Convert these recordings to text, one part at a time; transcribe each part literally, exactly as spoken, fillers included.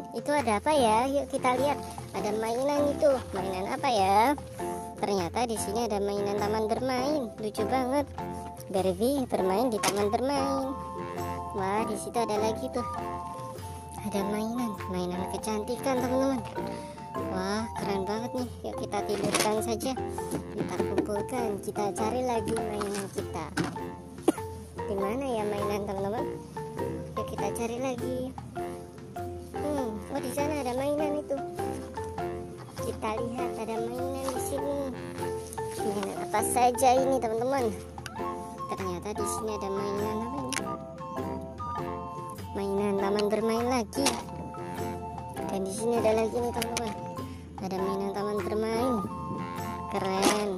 Itu ada apa ya? Yuk kita lihat. Ada mainan itu. Mainan apa ya? Ternyata di sini ada mainan taman bermain. Lucu banget. Barbie bermain di taman bermain. Wah, di situ ada lagi tuh. Ada mainan, mainan kecantikan teman-teman. Wah, keren banget nih. Yuk kita tidurkan saja. Kita kumpulkan. Kita cari lagi mainan kita. Di mana ya mainan teman-teman? Yuk kita cari lagi. Hmm, oh di sana ada mainan itu. Kita lihat ada mainan di sini. Mainan apa saja ini teman-teman? Ternyata di sini ada mainan apa ini? Mainan taman bermain lagi. Dan di sini ada lagi nih teman-teman. Ada mainan taman bermain. Keren.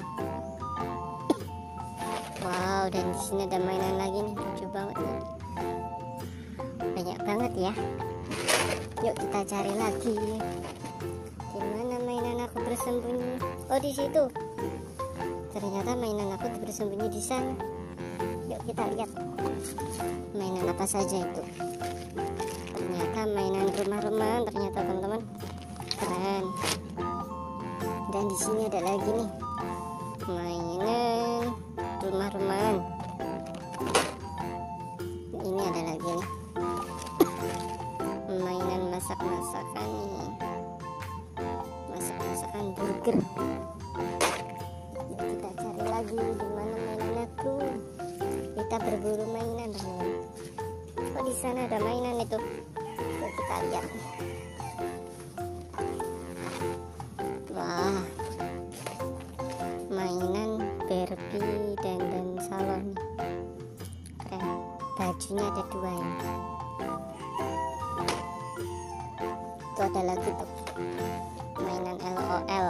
Wow, dan di sini ada mainan lagi nih. Lucu banget nih. Banyak banget ya. Yuk kita cari lagi. Di mana mainan aku bersembunyi? Oh, di situ. Ternyata mainan aku bersembunyi di sana. Yuk kita lihat. Mainan apa saja itu? Ternyata mainan rumah-rumahan ternyata teman-teman. Keren. Dan di sini ada lagi nih. Mainan rumah-rumahan. Ini ada lagi nih. Mainan masak-masakan nih. Masak-masakan burger. Yuk kita cari lagi di mana mainan aku. Kita berburu mainan teman-teman. Oh, di sana ada mainan itu. Yuk kita lihat. Wah, mainan Barbie dan dan salon. Keren. Bajunya ada dua ini. Itu ada lagi tuh mainan L O L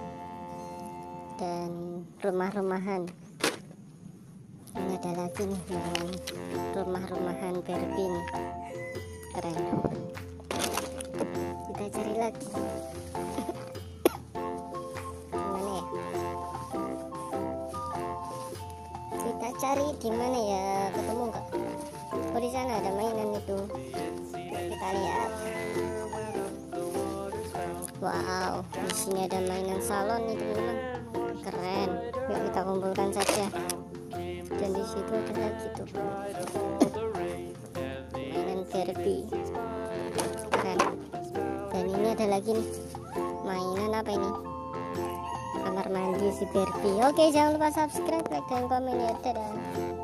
dan rumah-rumahan. Ini ada lagi nih mainan rumah-rumahan Barbie nih. Keren. Kita cari lagi. Gimana ya? Kita cari di mana ya? Ketemu nggak? Oh, di sana ada mainan itu. Kita lihat. Wow, di sini ada mainan salon nih teman-teman. Keren. Yuk kita kumpulkan saja. Dan di situ ada lagi tuh mainan Barbie. Keren. Dan ini ada lagi nih mainan apa ini? Kamar mandi si Barbie. Oke, jangan lupa subscribe, like, dan komen ya. Dadah.